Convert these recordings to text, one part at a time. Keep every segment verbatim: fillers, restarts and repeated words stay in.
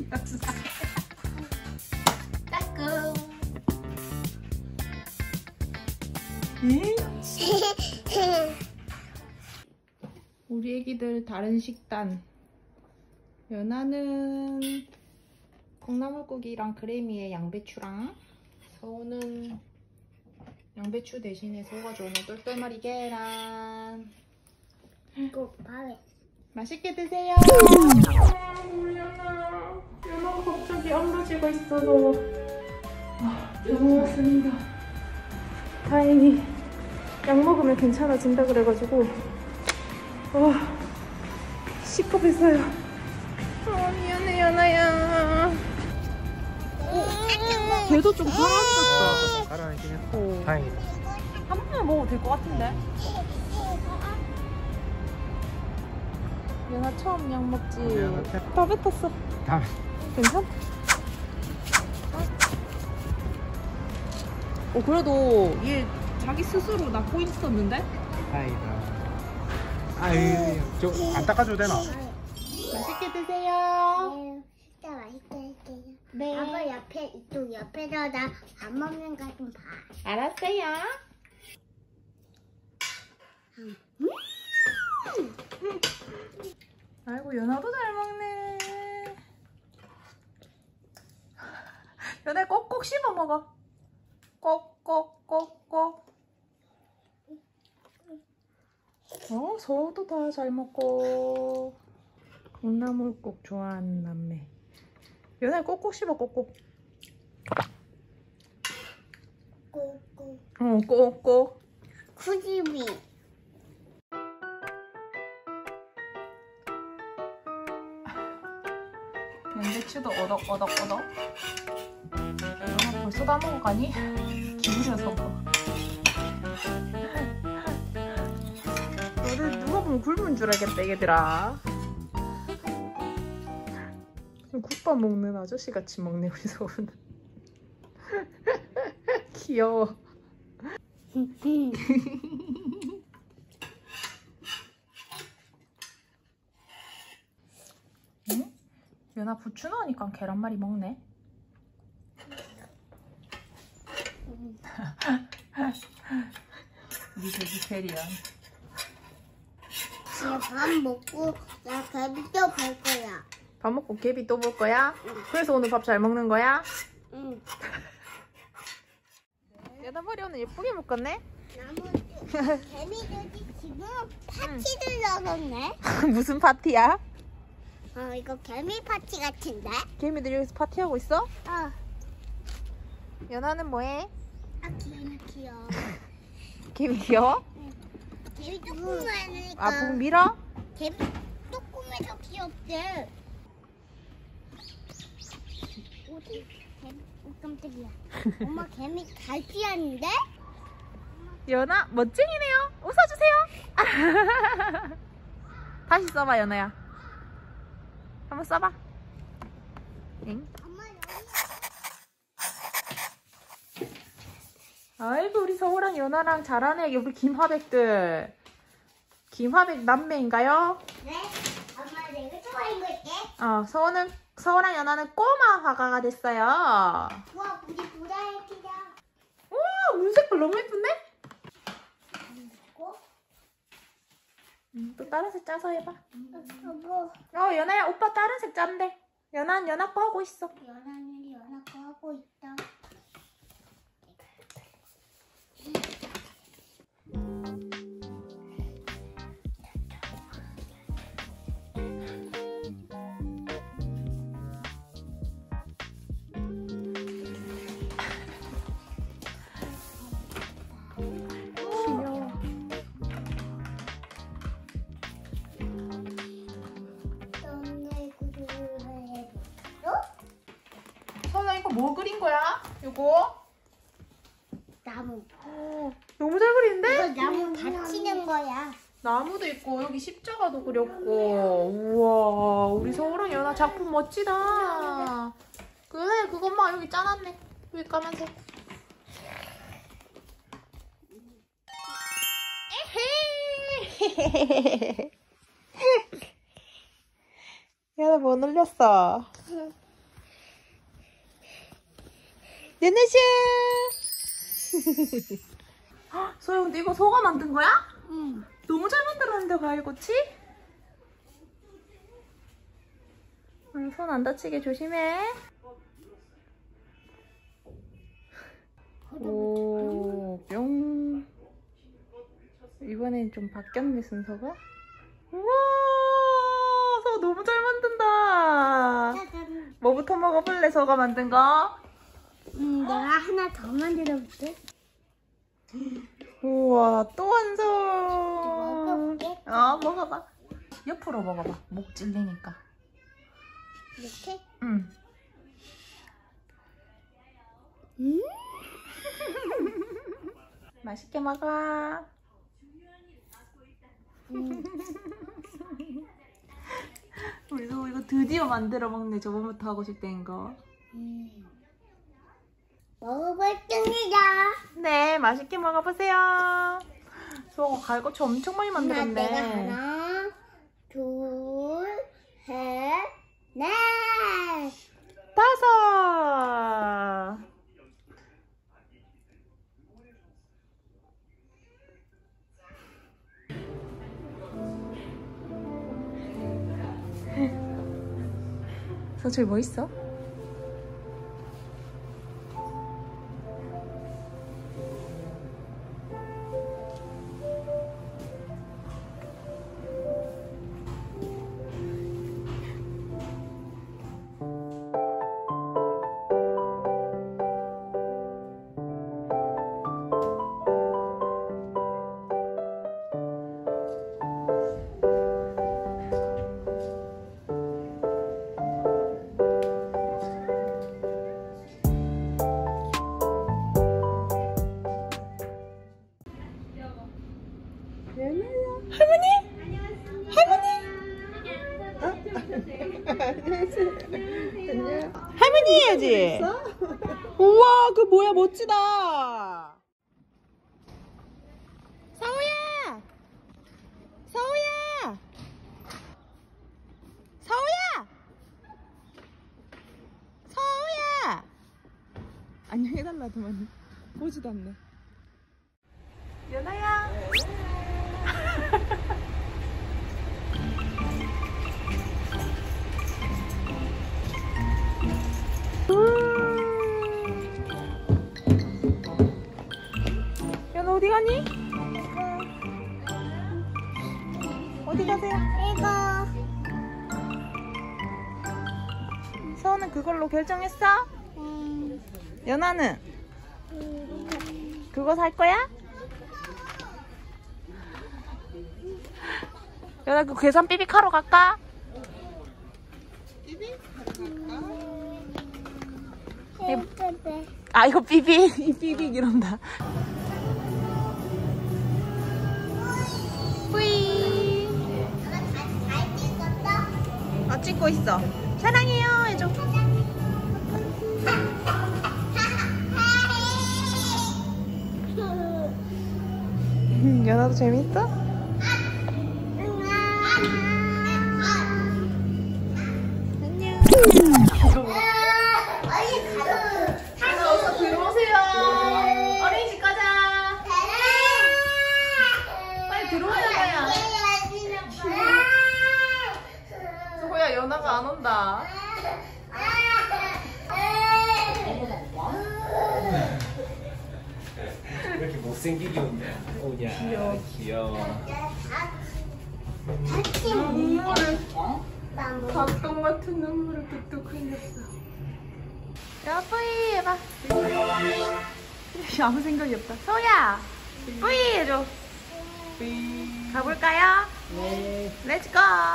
따끔. 우리 애기들 다른 식단. 연아는 콩나물국이랑 그래미에 양배추랑, 서우는 양배추 대신에 서우가 좋아하는 똘똘마리 계란. 이거 봐요. 맛있게 드세요. 우리 연아, 연아가 갑자기 안가지가 있어서 아, 좋았습니다. 다행히 약 먹으면 괜찮아진다 그래가지고 아, 시겁했어요. 아, 미안해 연아야. 걔도 좀 가라앉았어. 가라앉긴 했어. 다행이다. 한 번만 먹어도 될 것 같은데. 연아 처음 약 먹지? 다 뱉었어. 다 괜찮아? 어, 그래도 얘 자기 스스로 낫고 있었는데? 다행이다. 아유, 저 안 닦아줘도 되나? 맛있게 드세요. 네, 진짜 맛있게 할게요. 네. 아빠 옆에 이쪽 옆에서 나 밥 먹는 거 좀 봐. 알았어요. 아이고, 연아도 잘 먹네. 연아 꼭꼭 씹어 먹어. 꼭꼭꼭꼭. 어, 서우도 다 잘 먹고. 콩나물국 좋아하는 남매. 연아 꼭꼭 씹어, 꼭꼭. 꾹꾹. 어, 꼭꼭. 쿠지미. 양배추도 오덕오덕오덕. 연아 벌써 다 먹어가니? 기울여서 먹어. 너를 누가 보면 굶은 줄 알겠다, 얘들아. 국밥 먹는 아저씨 같이 먹네, 우리 서우는. 귀여워. 응? 연아 부추 넣으니까 계란말이 먹네. 니 베지테리언. 이제 밥 먹고 나 갈비뼈 볼 거야. 밥 먹고 개비 또 볼 거야? 그래서 오늘 밥 잘 먹는 거야? 응. 연아 머리 오늘 예쁘게 묶었네? 나머지 개미들이 지금 파티를 나갔네. 무슨 파티야? 어, 이거 개미 파티 같은데? 개미들 여기서 파티하고 있어? 어. 연아는 뭐해? 아, 개미 귀여워. 개미 귀여워? 개미 조그마하니까. 아, 붕 밀어? 개미 조그매서 귀엽대. 어디? 개미, 오, 깜짝이야. 엄마 개미 갈피하는데? 연아 멋쟁이네요. 웃어주세요. 다시 써봐, 연아야. 한번 써봐. 응? 엄마 여기. 아이고, 우리 서우랑 연아랑 잘하네. 우리 김화백들. 김화백 남매인가요? 네? 엄마 내가 좋아하는 거 있게. 어, 서우는, 서우랑 연아는 꼬마 화가가 됐어요. 우와, 우리 보라의 피자. 우와, 문 색깔 너무 예쁜데? 그리고 음, 또 다른 색 짜서 해봐. 여보, 어, 연아야, 오빠 다른 색 짠대. 연아는 연아 거 하고 있어. 연하늘이 연하 거 하고 있다. 귀여워. 너네 구두를 해줘? 서우야, 이거 뭐 그린 거야? 이거? 나무. 오, 너무 잘 그리는데? 이거 나무 받치는 거야. 나무도 있고 여기 십자가도 그렸고. 우와, 우리 서우랑 연아 작품 멋지다. 그래, 그것만 여기 짜놨네. 여기 까만색. 에헤이. 연아 뭐 눌렸어? 연아슈. 소영, 근데 이거 소가 만든 거야? 응. 너무 잘 만들었는데, 과일꼬치? 손 안 다치게 조심해. 오, 뿅. 이번엔 좀 바뀌었네, 순서가. 우와, 서 너무 잘 만든다. 짜잔. 뭐부터 먹어볼래, 서가 만든 거? 음, 내가 하나 더 만들어볼게. 우와, 또 완성. 먹어볼게. 어, 먹어봐. 옆으로 먹어봐. 목 찔리니까. 이렇게? 응. 음? 맛있게 먹어. 음. 우리도 이거 드디어 만들어 먹네. 저번부터 하고 싶다는 거. 음. 먹어볼게니다. 네, 맛있게 먹어보세요. 수아가 갈고치 엄청 많이 하나, 내가 만들었네. 하나, 둘, 셋, 넷. 다섯. 서철 뭐 있어? 할머니? 할머니? 할머니 해야지. 우와, 그 뭐야, 멋지다. 서우야, 서우야, 서우야, 서우야. 안녕해달라더만 보지도 않네. 연아야. 연아 어디 가니? 어디 가세요? 이거. 서우는 그걸로 결정했어? 음, 연아는 음, 그거 살 거야? 연아 그 계산 삐빅하러 갈까? 예쁘대. 아 이거 삐빅 이 삐빅 이런다. 뿌이. 잘 찍었어? 어 찍고 있어. 사랑해요 해줘. 연아도 재밌어? 안녕. 연아 어서 들어오세요. 어린이집 가자. 빨리 들어오자마야. 소호야 연아가 안 온다. 이렇게 못생기게 온다. 오냐. 귀여워. 귀여워. 눈물을 감동 같은 눈물을 뚝뚝 흘렸어. 야 뿌이 해봐. 아무 생각이 없다. 소야 뿌이 해줘. 뿌이. 가볼까요? 네. 렛츠고.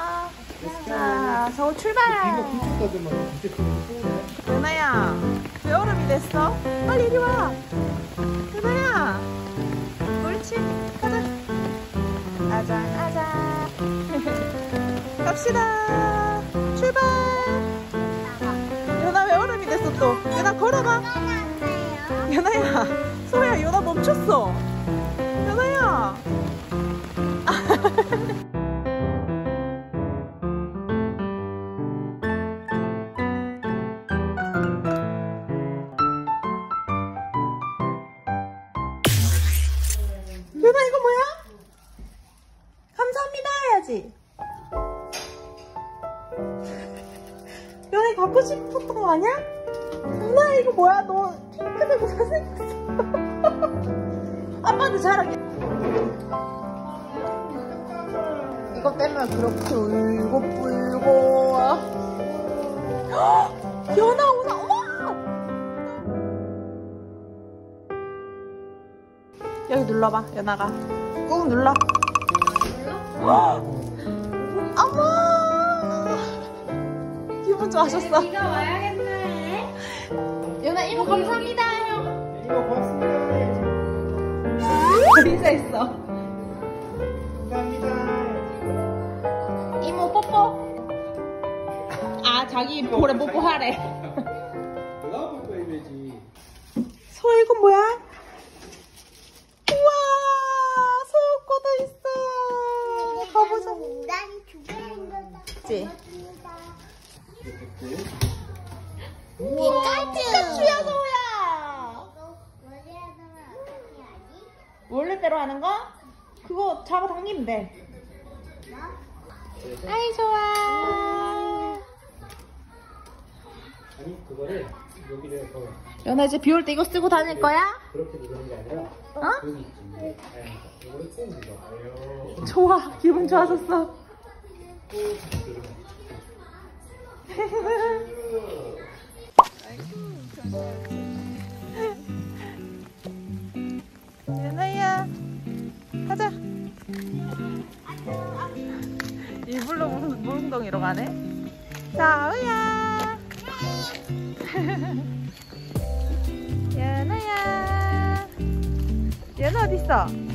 자 서우 출발. 이거 붙였다더만 진짜 그거 또. 연아야 왜 얼음이 됐어? 빨리 이리 와. 연아야 옳지 가자. 아자 아자. 갑시다. 출발. 연아 왜 얼음이 됐어 또. 연아 걸어가. 연아야 소야 연아 멈췄어. 연아야. 갖고 싶었던 거 아니야? 누나 이거 뭐야? 너 핑크색 모자 생겼어. 아빠도 잘하게. 이거 때문에 그렇게 울고 불고. 연아 오나 어머! 여기 눌러봐 연아가 꾹 눌러. 어머! 기분 좋아졌어. 네가 와야겠네. 연아 이모 감사합니다. 이거 고맙습니다. 인사했어. 감사합니다. 이모 뽀뽀. 아 자기 볼에 뽀뽀하래. 내가 뽀뽀해야지. 소아 이건 뭐야? 우와 소옷고도 있어. 가보자. 인간이 두개 생겼다. 그치? 피카츄. 피카츄야 소야. 원래대로 하는 거? 그거 잡아당기면 돼. 아이 좋아. 아니 그거를 여기를 더 연아 이제 비 올 때 이거 쓰고 다닐 거야? 그렇게 누르는 게 아니라 어? 여기 있지. 이거를 꾹 눌러. 좋아 기분 좋아졌어. 연아야 가자. 일부러 물- 물웅덩이로 가네. 자우야. 연아야. 연아 어딨어?